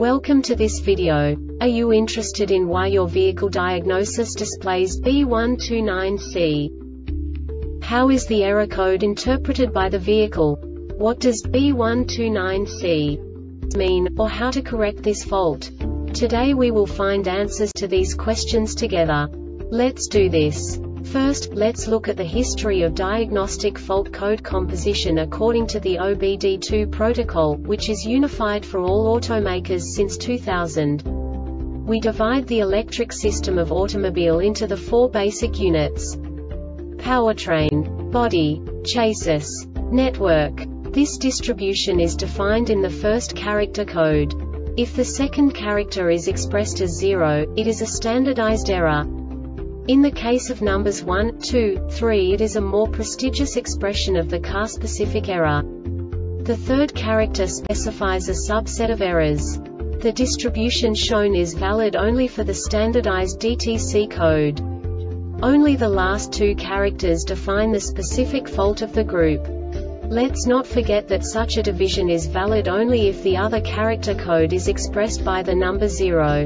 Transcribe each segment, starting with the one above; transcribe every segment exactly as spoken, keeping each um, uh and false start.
Welcome to this video. Are you interested in why your vehicle diagnosis displays B one two nine C? How is the error code interpreted by the vehicle? What does B one two nine C mean, or how to correct this fault? Today we will find answers to these questions together. Let's do this. First, let's look at the history of diagnostic fault code composition according to the O B D two protocol, which is unified for all automakers since two thousand. We divide the electric system of automobile into the four basic units: powertrain, body, chassis, network. This distribution is defined in the first character code. If the second character is expressed as zero, it is a standardized error. In the case of numbers one, two, three, it is a more prestigious expression of the car-specific error. The third character specifies a subset of errors. The distribution shown is valid only for the standardized D T C code. Only the last two characters define the specific fault of the group. Let's not forget that such a division is valid only if the other character code is expressed by the number zero.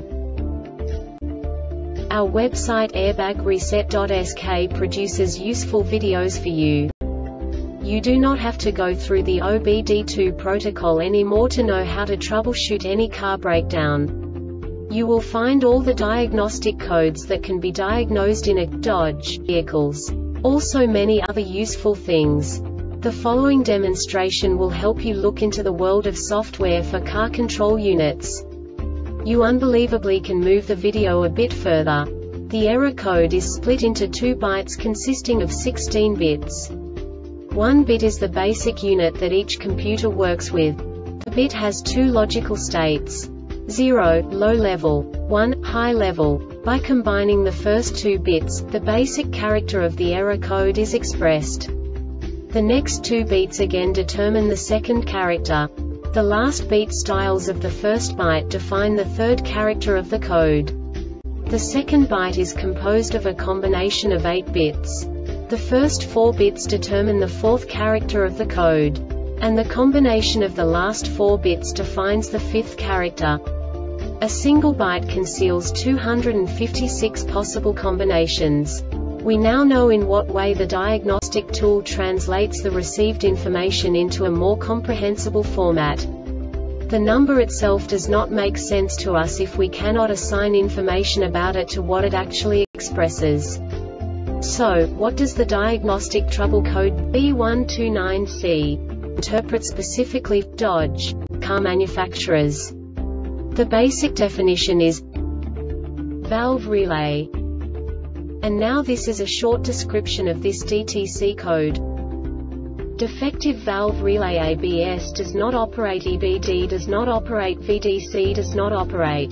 Our website airbag reset dot S K produces useful videos for you. You do not have to go through the O B D two protocol anymore to know how to troubleshoot any car breakdown. You will find all the diagnostic codes that can be diagnosed in a Dodge vehicles. Also many other useful things. The following demonstration will help you look into the world of software for car control units. You unbelievably can move the video a bit further. The error code is split into two bytes consisting of sixteen bits. One bit is the basic unit that each computer works with. The bit has two logical states: zero, low level, one, high level. By combining the first two bits, the basic character of the error code is expressed. The next two beats again determine the second character. The last beat styles of the first byte define the third character of the code. The second byte is composed of a combination of eight bits. The first four bits determine the fourth character of the code. And the combination of the last four bits defines the fifth character. A single byte conceals two hundred fifty-six possible combinations. We now know in what way the diagnostic tool translates the received information into a more comprehensible format. The number itself does not make sense to us if we cannot assign information about it to what it actually expresses. So, what does the diagnostic trouble code B one two nine C interpret specifically for Dodge car manufacturers? The basic definition is valve relay. And now this is a short description of this D T C code. Defective valve relay A B S does not operate, E B D does not operate, V D C does not operate.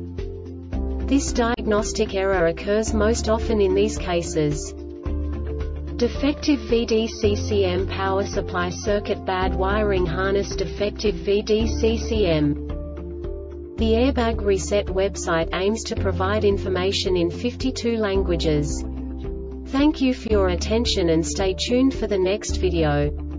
This diagnostic error occurs most often in these cases: defective V D C C M power supply circuit, bad wiring harness, defective V D C C M. The Airbag Reset website aims to provide information in fifty-two languages. Thank you for your attention and stay tuned for the next video.